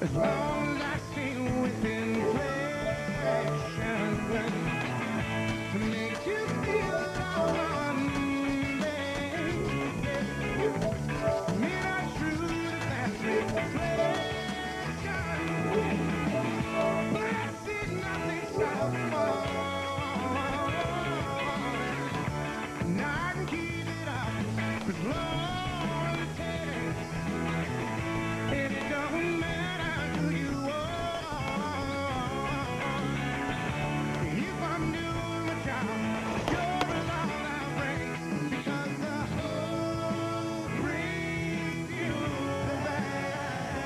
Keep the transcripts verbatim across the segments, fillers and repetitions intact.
As long as I stay within flesh to make you feel one day. Me not true to that reflection, but I see nothing so far. Now I can keep it up as long as it takes. And it don't matter who you are. If I'm doing my job, you're alone I bring. Because the hope brings you back.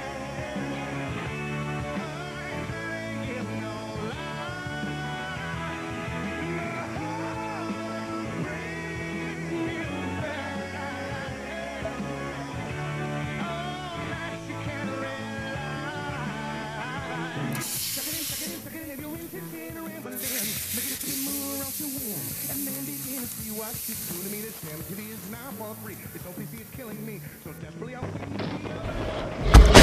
I ain't gonna give no lie. The hope brings you back. Oh, that you can't rely. Suck it in, suck it in, suck it in. If you're interested in rambling, make it a spin move around your womb. And then begin to see what you do to me. This damn T V is now for free. It's O P C, it's killing me. So desperately I'll see you.